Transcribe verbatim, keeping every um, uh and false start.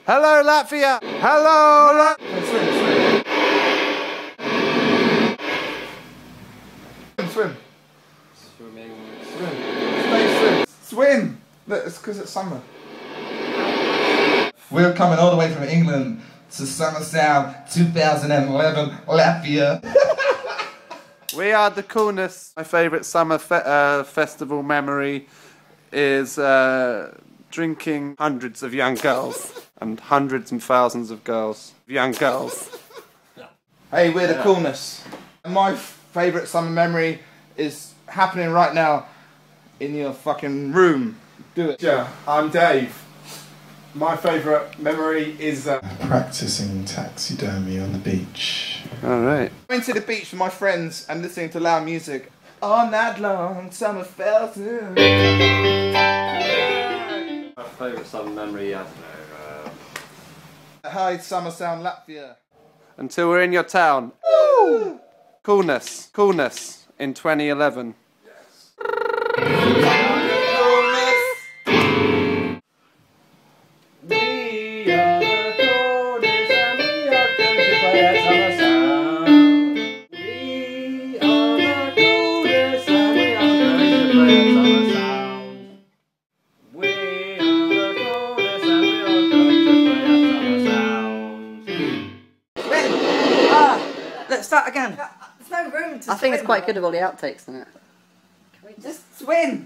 Hello, Latvia! Hello, Latvia! Swim, swim. Swimming. Swim. Stay swim. Swim! Look, it's because it's summer. We're coming all the way from England to Summer Sound two thousand eleven, Latvia. We are the coolness. My favourite summer fe uh, festival memory is uh, drinking hundreds of young girls and hundreds and thousands of girls, young girls. Hey, we're the Yeah. coolness. My favourite summer memory is happening right now in your fucking room. Do it. Yeah, I'm Dave. My favourite memory is uh, practicing taxidermy on the beach. Alright. Going to the beach with my friends and listening to loud music all night long. Summer felt. My favourite summer memory, I don't know. Uh, Hi, Summer Sound Latvia. Until we're in your town. Woo! Coolness. Coolness in twenty eleven. We are the coolest and we are going to play at Summer Sound. We are the coolest and we are going to play at Summer Sound. We are the coolest and we are going to play at Summer Sound. Ah, let's start again. There's no room to I think it's swim. quite good with all the outtakes in it. Can we just swim?